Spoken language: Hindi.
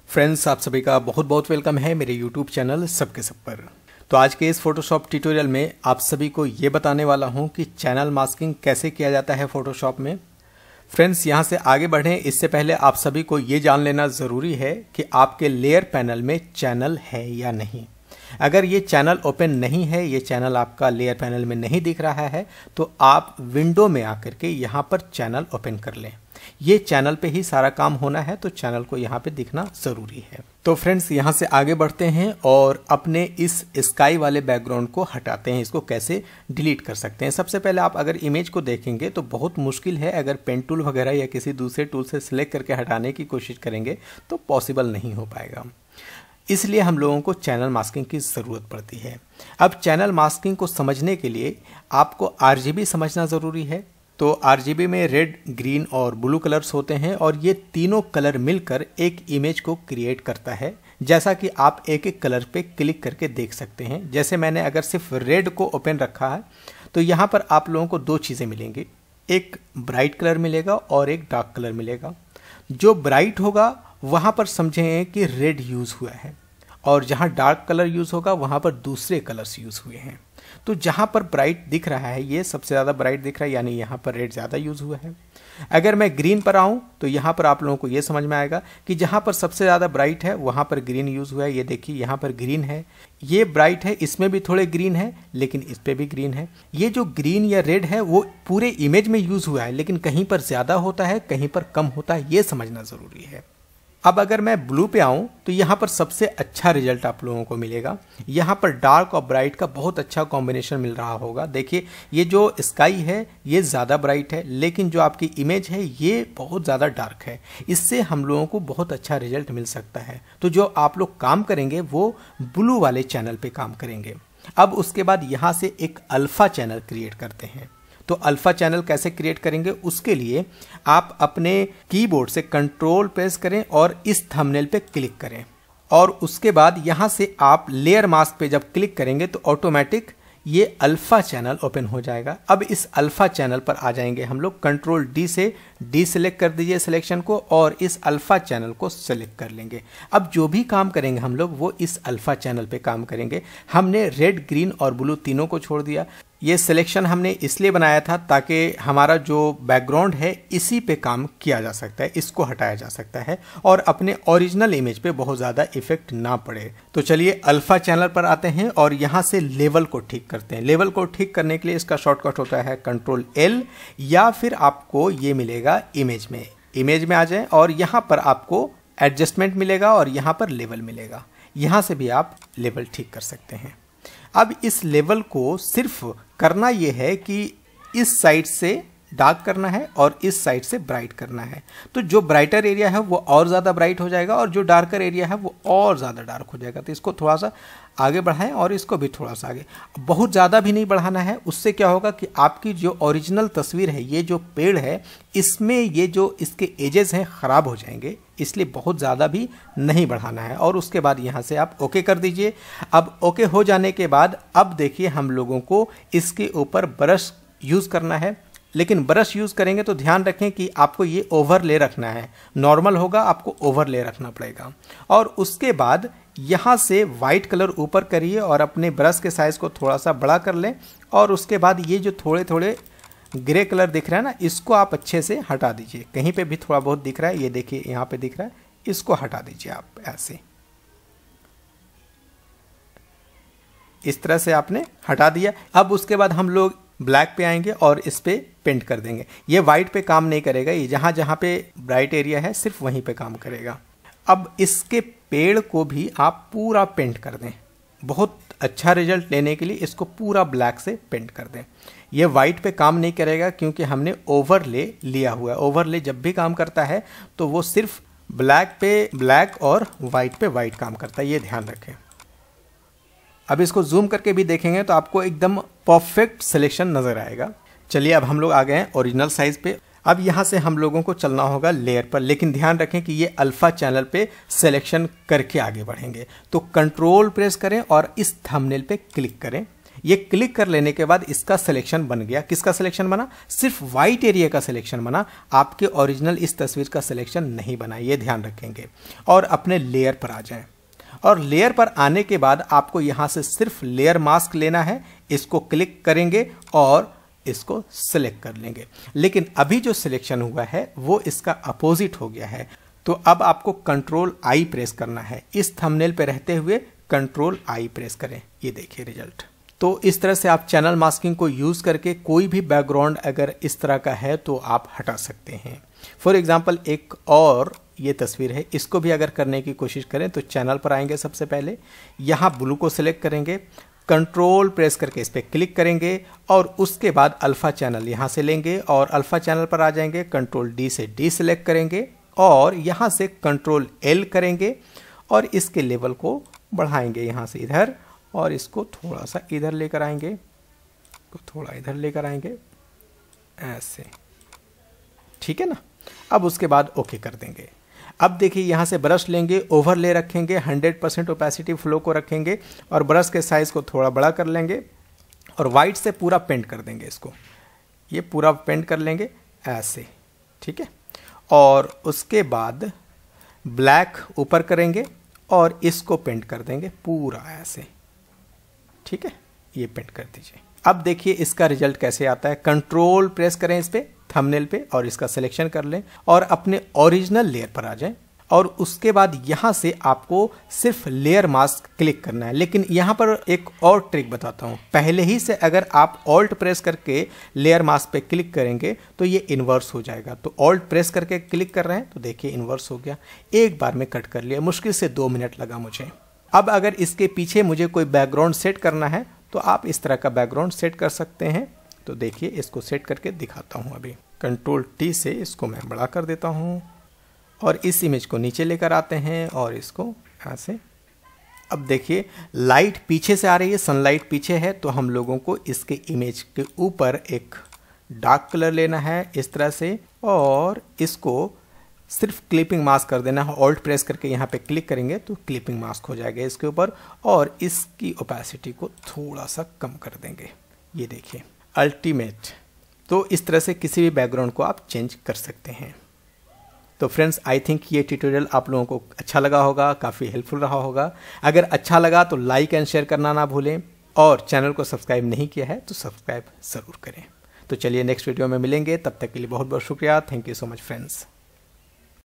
फ्रेंड्स, आप सभी का बहुत बहुत वेलकम है मेरे यूट्यूब चैनल सबकेसब पर। तो आज के इस फोटोशॉप ट्यूटोरियल में आप सभी को ये बताने वाला हूं कि चैनल मास्किंग कैसे किया जाता है फोटोशॉप में। फ्रेंड्स, यहां से आगे बढ़ें इससे पहले आप सभी को ये जान लेना ज़रूरी है कि आपके लेयर पैनल में चैनल है या नहीं। अगर ये चैनल ओपन नहीं है, ये चैनल आपका लेयर पैनल में नहीं दिख रहा है, तो आप विंडो में आकर के यहाँ पर चैनल ओपन कर लें। ये चैनल पे ही सारा काम होना है, तो चैनल को यहाँ पे दिखना ज़रूरी है। तो फ्रेंड्स, यहाँ से आगे बढ़ते हैं और अपने इस स्काई वाले बैकग्राउंड को हटाते हैं। इसको कैसे डिलीट कर सकते हैं। सबसे पहले आप अगर इमेज को देखेंगे तो बहुत मुश्किल है। अगर पेन टूल वगैरह या किसी दूसरे टूल से सिलेक्ट करके हटाने की कोशिश करेंगे तो पॉसिबल नहीं हो पाएगा। इसलिए हम लोगों को चैनल मास्किंग की ज़रूरत पड़ती है। अब चैनल मास्किंग को समझने के लिए आपको RGB समझना ज़रूरी है। तो RGB में रेड, ग्रीन और ब्लू कलर्स होते हैं और ये तीनों कलर मिलकर एक इमेज को क्रिएट करता है। जैसा कि आप एक एक कलर पे क्लिक करके देख सकते हैं। जैसे मैंने अगर सिर्फ रेड को ओपन रखा है तो यहाँ पर आप लोगों को दो चीज़ें मिलेंगी, एक ब्राइट कलर मिलेगा और एक डार्क कलर मिलेगा। जो ब्राइट होगा वहाँ पर समझें कि रेड यूज़ हुआ है और जहाँ डार्क कलर यूज़ होगा वहाँ पर दूसरे कलर्स यूज़ हुए हैं। तो जहाँ पर ब्राइट दिख रहा है ये सबसे ज़्यादा ब्राइट दिख रहा है, यानी यहाँ पर रेड ज़्यादा यूज़ हुआ है। अगर मैं ग्रीन पर आऊँ तो यहाँ पर आप लोगों को ये समझ में आएगा कि जहाँ पर सबसे ज़्यादा ब्राइट है वहाँ पर ग्रीन यूज़ हुआ है। ये देखिए यहाँ पर ग्रीन है, ये ब्राइट है, इसमें भी थोड़े ग्रीन है लेकिन इस पर भी ग्रीन है। ये जो ग्रीन या रेड है वो पूरे इमेज में यूज़ हुआ है, लेकिन कहीं पर ज़्यादा होता है कहीं पर कम होता है, ये समझना ज़रूरी है। अब अगर मैं ब्लू पे आऊँ तो यहाँ पर सबसे अच्छा रिजल्ट आप लोगों को मिलेगा। यहाँ पर डार्क और ब्राइट का बहुत अच्छा कॉम्बिनेशन मिल रहा होगा। देखिए ये जो स्काई है ये ज़्यादा ब्राइट है, लेकिन जो आपकी इमेज है ये बहुत ज़्यादा डार्क है। इससे हम लोगों को बहुत अच्छा रिजल्ट मिल सकता है। तो जो आप लोग काम करेंगे वो ब्लू वाले चैनल पे काम करेंगे। अब उसके बाद यहाँ से एक अल्फ़ा चैनल क्रिएट करते हैं। तो अल्फ़ा चैनल कैसे क्रिएट करेंगे, उसके लिए आप अपने कीबोर्ड से कंट्रोल प्रेस करें और इस थंबनेल पे क्लिक करें और उसके बाद यहाँ से आप लेयर मास्क पे जब क्लिक करेंगे तो ऑटोमेटिक ये अल्फ़ा चैनल ओपन हो जाएगा। अब इस अल्फ़ा चैनल पर आ जाएंगे हम लोग। कंट्रोल D से डीसेलेक्ट कर दीजिए सिलेक्शन को और इस अल्फ़ा चैनल को सेलेक्ट कर लेंगे। अब जो भी काम करेंगे हम लोग वो इस अल्फ़ा चैनल पे काम करेंगे। हमने रेड, ग्रीन और ब्लू तीनों को छोड़ दिया। ये सिलेक्शन हमने इसलिए बनाया था ताकि हमारा जो बैकग्राउंड है इसी पे काम किया जा सकता है, इसको हटाया जा सकता है और अपने ओरिजिनल इमेज पे बहुत ज़्यादा इफेक्ट ना पड़े। तो चलिए अल्फ़ा चैनल पर आते हैं और यहाँ से लेवल को ठीक करते हैं। लेवल को ठीक करने के लिए इसका शॉर्टकट होता है कंट्रोल L, या फिर आपको ये मिलेगा इमेज में। इमेज में आ जाएं और यहाँ पर आपको एडजस्टमेंट मिलेगा और यहाँ पर लेवल मिलेगा। यहाँ से भी आप लेवल ठीक कर सकते हैं। अब इस लेवल को सिर्फ करना यह है कि इस साइड से डार्क करना है और इस साइड से ब्राइट करना है। तो जो ब्राइटर एरिया है वो और ज़्यादा ब्राइट हो जाएगा और जो डार्कर एरिया है वो और ज़्यादा डार्क हो जाएगा। तो इसको थोड़ा सा आगे बढ़ाएं और इसको भी थोड़ा सा आगे। बहुत ज़्यादा भी नहीं बढ़ाना है, उससे क्या होगा कि आपकी जो ओरिजिनल तस्वीर है, ये जो पेड़ है, इसमें ये जो इसके एजेस हैं ख़राब हो जाएंगे। इसलिए बहुत ज़्यादा भी नहीं बढ़ाना है और उसके बाद यहाँ से आप ओके कर दीजिए। अब ओके हो जाने के बाद अब देखिए हम लोगों को इसके ऊपर ब्रश यूज़ करना है, लेकिन ब्रश यूज़ करेंगे तो ध्यान रखें कि आपको ये ओवरले रखना है। नॉर्मल होगा, आपको ओवरले रखना पड़ेगा। और उसके बाद यहाँ से वाइट कलर ऊपर करिए और अपने ब्रश के साइज़ को थोड़ा सा बड़ा कर लें और उसके बाद ये जो थोड़े थोड़े ग्रे कलर दिख रहा है ना, इसको आप अच्छे से हटा दीजिए। कहीं पे भी थोड़ा बहुत दिख रहा है, ये देखिए यहाँ पे दिख रहा है, इसको हटा दीजिए आप ऐसे। इस तरह से आपने हटा दिया। अब उसके बाद हम लोग ब्लैक पे आएंगे और इस पे पेंट कर देंगे। ये वाइट पे काम नहीं करेगा, ये जहाँ जहाँ पे ब्राइट एरिया है सिर्फ वहीं पे काम करेगा। अब इसके पेड़ को भी आप पूरा पेंट कर दें। बहुत अच्छा रिजल्ट लेने के लिए इसको पूरा ब्लैक से पेंट कर दें। ये वाइट पे काम नहीं करेगा क्योंकि हमने ओवरले लिया हुआ है। ओवरले जब भी काम करता है तो वो सिर्फ ब्लैक पे ब्लैक और वाइट पे वाइट काम करता है, ये ध्यान रखें। अब इसको जूम करके भी देखेंगे तो आपको एकदम परफेक्ट सिलेक्शन नज़र आएगा। चलिए अब हम लोग आ गए हैं ओरिजिनल साइज़ पे। अब यहाँ से हम लोगों को चलना होगा लेयर पर, लेकिन ध्यान रखें कि ये अल्फ़ा चैनल पे सिलेक्शन करके आगे बढ़ेंगे। तो कंट्रोल प्रेस करें और इस थंबनेल पे क्लिक करें। ये क्लिक कर लेने के बाद इसका सिलेक्शन बन गया। किसका सिलेक्शन बना? सिर्फ वाइट एरिया का सिलेक्शन बना, आपके ओरिजिनल इस तस्वीर का सिलेक्शन नहीं बना, ये ध्यान रखेंगे। और अपने लेयर पर आ जाएं, और लेयर पर आने के बाद आपको यहां से सिर्फ लेयर मास्क लेना है, इसको क्लिक करेंगे और इसको सिलेक्ट कर लेंगे। लेकिन अभी जो सिलेक्शन हुआ है वो इसका अपोजिट हो गया है, तो अब आपको कंट्रोल आई प्रेस करना है। इस थंबनेल पे रहते हुए कंट्रोल आई प्रेस करें, ये देखिए रिजल्ट। तो इस तरह से आप चैनल मास्किंग को यूज करके कोई भी बैकग्राउंड अगर इस तरह का है तो आप हटा सकते हैं। फॉर एग्जाम्पल एक और ये तस्वीर है, इसको भी अगर करने की कोशिश करें तो चैनल पर आएंगे, सबसे पहले यहाँ ब्लू को सिलेक्ट करेंगे, कंट्रोल प्रेस करके इस पर क्लिक करेंगे और उसके बाद अल्फा चैनल यहाँ से लेंगे और अल्फा चैनल पर आ जाएंगे, कंट्रोल डी से डी सिलेक्ट करेंगे और यहाँ से कंट्रोल एल करेंगे और इसके लेवल को बढ़ाएंगे यहाँ से इधर और इसको थोड़ा सा इधर लेकर आएंगे, थोड़ा इधर लेकर आएंगे ऐसे, ठीक है ना। अब उसके बाद ओके कर देंगे। अब देखिए यहाँ से ब्रश लेंगे, ओवरले रखेंगे, 100% ओपेसिटी फ्लो को रखेंगे और ब्रश के साइज को थोड़ा बड़ा कर लेंगे और वाइट से पूरा पेंट कर देंगे इसको, ये पूरा पेंट कर लेंगे ऐसे, ठीक है। और उसके बाद ब्लैक ऊपर करेंगे और इसको पेंट कर देंगे पूरा ऐसे, ठीक है, ये पेंट कर दीजिए। अब देखिए इसका रिजल्ट कैसे आता है। कंट्रोल प्रेस करें इस पे थंबनेल पे और इसका सिलेक्शन कर लें और अपने ओरिजिनल लेयर पर आ जाएं और उसके बाद यहां से आपको सिर्फ लेयर मास्क क्लिक करना है। लेकिन यहां पर एक और ट्रिक बताता हूं, पहले ही से अगर आप ऑल्ट प्रेस करके लेयर मास्क पे क्लिक करेंगे तो ये इन्वर्स हो जाएगा। तो ऑल्ट प्रेस करके क्लिक कर रहे हैं तो देखिए इन्वर्स हो गया, एक बार में कट कर लिया, मुश्किल से 2 मिनट लगा मुझे। अब अगर इसके पीछे मुझे कोई बैकग्राउंड सेट करना है तो आप इस तरह का बैकग्राउंड सेट कर सकते हैं। तो देखिए इसको सेट करके दिखाता हूं। अभी कंट्रोल टी से इसको मैं बड़ा कर देता हूं और इस इमेज को नीचे लेकर आते हैं और इसको ऐसे। अब देखिए लाइट पीछे से आ रही है, सनलाइट पीछे है, तो हम लोगों को इसके इमेज के ऊपर एक डार्क कलर लेना है इस तरह से और इसको सिर्फ क्लिपिंग मास्क कर देना है। ऑल्ट प्रेस करके यहाँ पे क्लिक करेंगे तो क्लिपिंग मास्क हो जाएगा इसके ऊपर और इसकी ओपेसिटी को थोड़ा सा कम कर देंगे, ये देखिए अल्टीमेट। तो इस तरह से किसी भी बैकग्राउंड को आप चेंज कर सकते हैं। तो फ्रेंड्स आई थिंक ये ट्यूटोरियल आप लोगों को अच्छा लगा होगा, काफ़ी हेल्पफुल रहा होगा। अगर अच्छा लगा तो लाइक एंड शेयर करना ना भूलें और चैनल को सब्सक्राइब नहीं किया है तो सब्सक्राइब ज़रूर करें। तो चलिए नेक्स्ट वीडियो में मिलेंगे, तब तक के लिए बहुत बहुत शुक्रिया। Thank you so much friends.